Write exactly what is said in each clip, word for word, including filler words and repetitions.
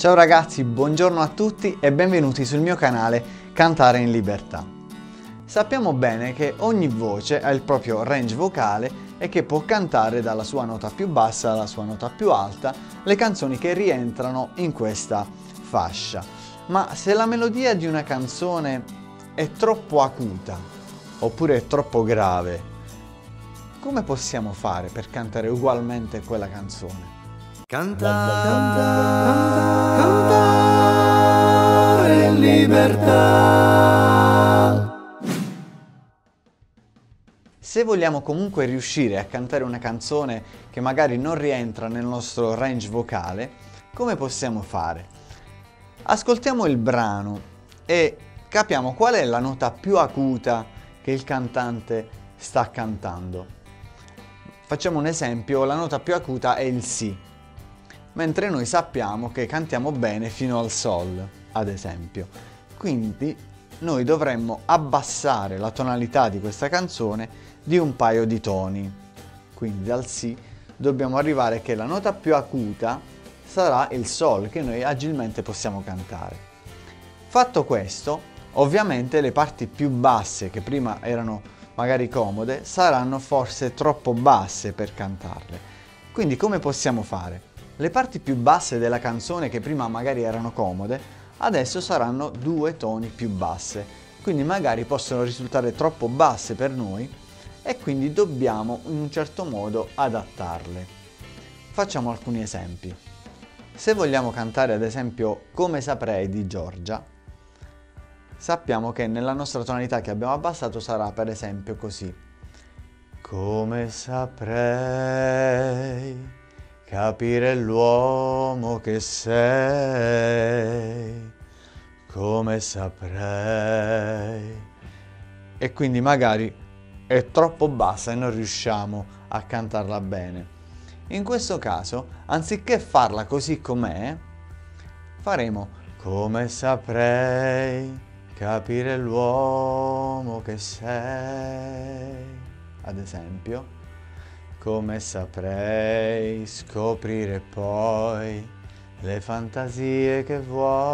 Ciao ragazzi, buongiorno a tutti e benvenuti sul mio canale Cantare in Libertà. Sappiamo bene che ogni voce ha il proprio range vocale e che può cantare dalla sua nota più bassa alla sua nota più alta le canzoni che rientrano in questa fascia. Ma se la melodia di una canzone è troppo acuta oppure è troppo grave, come possiamo fare per cantare ugualmente quella canzone? Cantare, cantare, cantare in libertà. Se vogliamo comunque riuscire a cantare una canzone che magari non rientra nel nostro range vocale, come possiamo fare? Ascoltiamo il brano e capiamo qual è la nota più acuta che il cantante sta cantando. Facciamo un esempio, la nota più acuta è il Si, mentre noi sappiamo che cantiamo bene fino al Sol, ad esempio. Quindi noi dovremmo abbassare la tonalità di questa canzone di un paio di toni. Quindi dal Si dobbiamo arrivare che la nota più acuta sarà il Sol, che noi agilmente possiamo cantare. Fatto questo, ovviamente le parti più basse, che prima erano magari comode, saranno forse troppo basse per cantarle. Quindi come possiamo fare? Le parti più basse della canzone, che prima magari erano comode, adesso saranno due toni più basse, quindi magari possono risultare troppo basse per noi e quindi dobbiamo in un certo modo adattarle. Facciamo alcuni esempi. Se vogliamo cantare ad esempio Come saprei di Giorgia, sappiamo che nella nostra tonalità che abbiamo abbassato sarà per esempio così. Come saprei capire l'uomo che sei, come saprei. E quindi magari è troppo bassa e non riusciamo a cantarla bene. In questo caso, anziché farla così com'è, faremo come saprei capire l'uomo che sei, ad esempio. Come saprei scoprire poi le fantasie che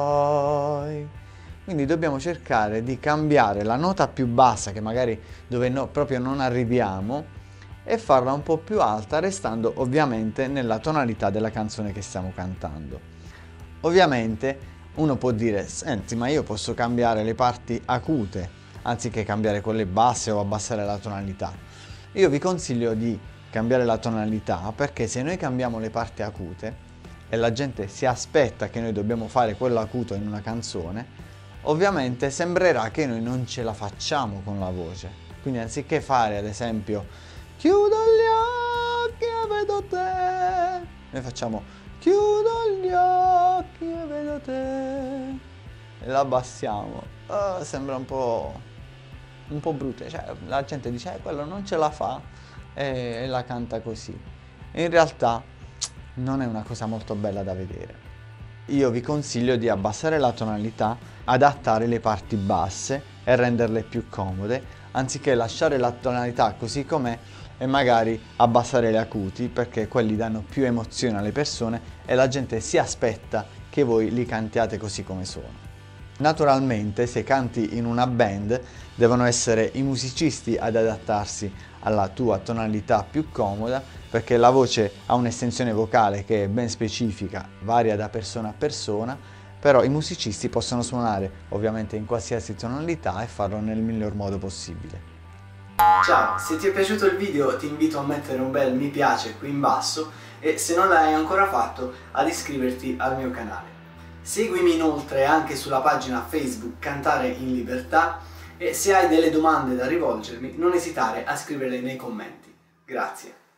vuoi. Quindi dobbiamo cercare di cambiare la nota più bassa, che magari dove no, proprio non arriviamo, e farla un po' più alta, restando ovviamente nella tonalità della canzone che stiamo cantando. Ovviamente uno può dire, senti, ma io posso cambiare le parti acute anziché cambiare quelle basse o abbassare la tonalità. Io vi consiglio di cambiare la tonalità, perché se noi cambiamo le parti acute e la gente si aspetta che noi dobbiamo fare quello acuto in una canzone, ovviamente sembrerà che noi non ce la facciamo con la voce. Quindi anziché fare ad esempio chiudo gli occhi e vedo te, noi facciamo chiudo gli occhi e vedo te e la abbassiamo. Oh, sembra un po' un po' brutto, cioè la gente dice eh, quello non ce la fa e la canta così. In realtà non è una cosa molto bella da vedere. Io vi consiglio di abbassare la tonalità, adattare le parti basse e renderle più comode, anziché lasciare la tonalità così com'è e magari abbassare le acuti, perché quelli danno più emozione alle persone e la gente si aspetta che voi li cantiate così come sono. Naturalmente, se canti in una band, devono essere i musicisti ad adattarsi alla tua tonalità più comoda, perché la voce ha un'estensione vocale che è ben specifica, varia da persona a persona, però i musicisti possono suonare ovviamente in qualsiasi tonalità e farlo nel miglior modo possibile. Ciao, se ti è piaciuto il video ti invito a mettere un bel mi piace qui in basso e se non l'hai ancora fatto ad iscriverti al mio canale. Seguimi inoltre anche sulla pagina Facebook Cantare in Libertà e se hai delle domande da rivolgermi non esitare a scriverle nei commenti. Grazie.